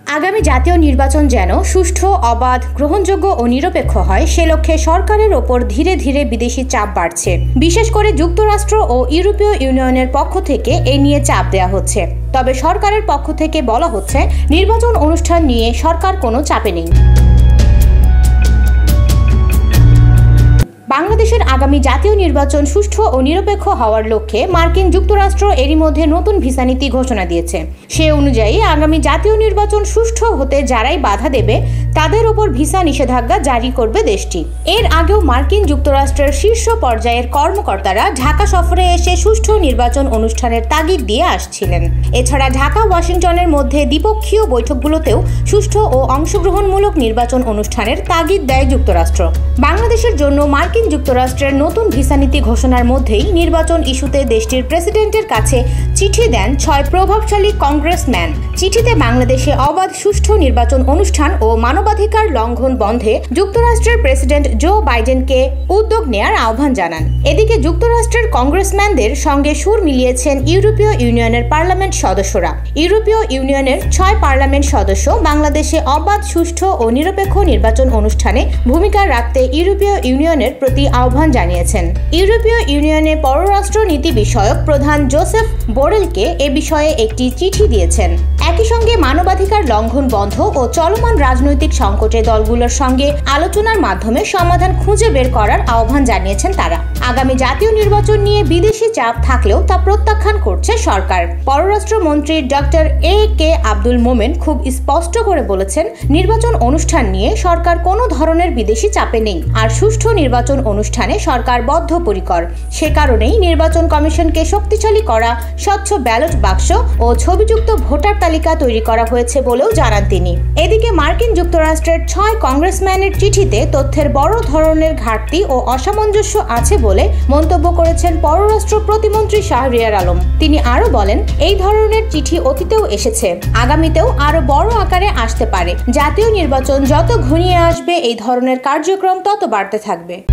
আগামী জাতীয় নির্বাচন যেন সুষ্ঠু, অবাধ, গ্রহণযোগ্য ও নিরপেক্ষ হয় সে লক্ষ্যে সরকারের ওপর ধীরে ধীরে বিদেশি চাপ বাড়ছে। বিশেষ করে যুক্তরাষ্ট্র ও ইউরোপীয় ইউনিয়নের পক্ষ থেকে এ নিয়ে চাপ দেওয়া হচ্ছে। তবে সরকারের পক্ষ থেকে বলা হচ্ছে, নির্বাচন অনুষ্ঠান নিয়ে সরকার কোনো চাপে নেই। বাংলাদেশের আগামী জাতীয় নির্বাচন সুষ্ঠু ও নিরপেক্ষ হওয়ার লক্ষ্যে মার্কিন যুক্তরাষ্ট্র এরই মধ্যে নতুন ভিসা নীতি ঘোষণা দিয়েছে। সে অনুযায়ী আগামী জাতীয় নির্বাচন সুষ্ঠু হতে যারাই বাধা দেবে তাদের উপর ভিসা নিষেধাজ্ঞা জারি করবে দেশটি। এর আগেও মার্কিন যুক্তরাষ্ট্রের শীর্ষ পর্যায়ের কর্মকর্তারা ঢাকা সফরে এসে সুষ্ঠু নির্বাচন অনুষ্ঠানের তাগিদ দিয়ে আসছিলেন। এছাড়া ঢাকা ওয়াশিংটনের মধ্যে দ্বিপক্ষীয় বৈঠকগুলোতেও সুষ্ঠু ও অংশগ্রহণমূলক নির্বাচন অনুষ্ঠানের তাগিদ দেয় যুক্তরাষ্ট্র। বাংলাদেশের জন্য মার্কিন যুক্তরাষ্ট্রের নতুন ভিসা নীতি ঘোষণার মধ্যেই নির্বাচন ইস্যুতে দেশটির প্রেসিডেন্টের কাছে চিঠি দেন 6 প্রভাবশালী কংগ্রেসম্যান। চিঠিতে বাংলাদেশে অবাধ সুষ্ঠু নির্বাচন অনুষ্ঠান ও মানবাধিকার লঙ্ঘন বন্ধে যুক্তরাষ্ট্রের প্রেসিডেন্ট জো বাইডেনকে উদ্যোগ নেয়ার আহ্বান জানান। এদিকে যুক্তরাষ্ট্রের কংগ্রেসম্যানদের সঙ্গে সুর মিলিয়েছেন ইউরোপীয় ইউনিয়নের পার্লামেন্ট সদস্যরা। ইউরোপীয় ইউনিয়নের 6 পার্লামেন্ট সদস্য বাংলাদেশে অবাধ, সুষ্ঠু ও নিরপেক্ষ নির্বাচন অনুষ্ঠানে ভূমিকা রাখতে ইউরোপীয় ইউনিয়নের প্রতি আহ্বান জানিয়েছেন। ইউরোপীয় ইউনিয়নে পররাষ্ট্র নীতি বিষয়ক প্রধান জোসেফ বোরেলকে এ বিষয়ে একটি চিঠি দিয়েছেন। একই সঙ্গে মানবাধিকার লঙ্ঘন বন্ধ ও চলমান রাজনৈতিক সংকটে দলগুলোর সঙ্গে আলোচনার মাধ্যমে সমাধান খুঁজে বের করার আহ্বান জানিয়েছেন তারা। আগামী জাতীয় নির্বাচন নিয়ে বিদেশি চাপ থাকলেও তা প্রত্যাখ্যান করছে সরকার। পররাষ্ট্রমন্ত্রী ডক্টর এ.কে আব্দুল মোমেন খুব স্পষ্ট করে বলেছেন, নির্বাচন অনুষ্ঠান নিয়ে সরকার কোনো ধরনের বিদেশি চাপে নেই, আর সুষ্ঠু নির্বাচন অনুষ্ঠানে সরকার বদ্ধপরিকর। সে কারণেই নির্বাচন কমিশনকে শক্তিশালী করা, স্বচ্ছ ব্যালট বাক্স ও ছবিযুক্ত ভোটার তালিকা তৈরি করা হয়েছে বলেও জানান তিনি। এদিকে মার্কিন যুক্তরাষ্ট্রের 6 কংগ্রেসম্যানের চিঠিতে তথ্যের বড় ধরনের ঘাটতি ও অসামঞ্জস্য আছে বলে মন্তব্য করেছেন পররাষ্ট্র প্রতিমন্ত্রী শাহরিয়ার আলম। তিনি আরও বলেন, এই ধরনের চিঠি অতীতেও এসেছে, আগামীতেও আরও বড় আকারে আসতে পারে। জাতীয় নির্বাচন যত ঘনিয়ে আসবে এই ধরনের কার্যক্রম তত বাড়তে থাকবে।